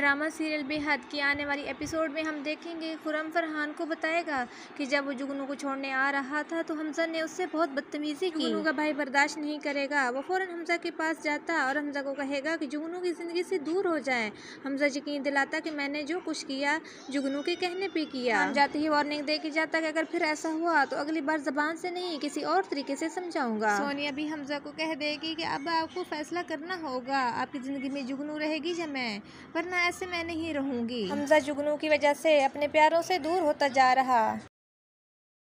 Drama serial बेहद की आने वाली एपिसोड में हम देखेंगे खुर्रम फरहान को बताएगा कि जब वो जुगनू को छोड़ने आ रहा था तो हमजा ने उससे बहुत बदतमीजी की। जुगनू का भाई बर्दाश्त नहीं करेगा, वो फौरन हमजा के पास जाता और हमजा को कहेगा कि जुगनू की ज़िंदगी से दूर हो जाए। हमजा यकीन दिलाता कि मैंने जो कुछ किया जुगनू के कहने पे किया। हम जाते ही वार्निंग दे के जाता कि अगर फिर ऐसा हुआ तो अगली बार ज़बान से नहीं किसी और तरीके से समझाऊंगा। सोनिया भी हमजा को कह देगी कि अब आपको फैसला करना होगा, आपकी ज़िंदगी में जुगनू रहेगी या मैं, वरना ऐसे मैं नहीं रहूंगी। हमजा जुगनू की वजह से अपने प्यारों से दूर होता जा रहा।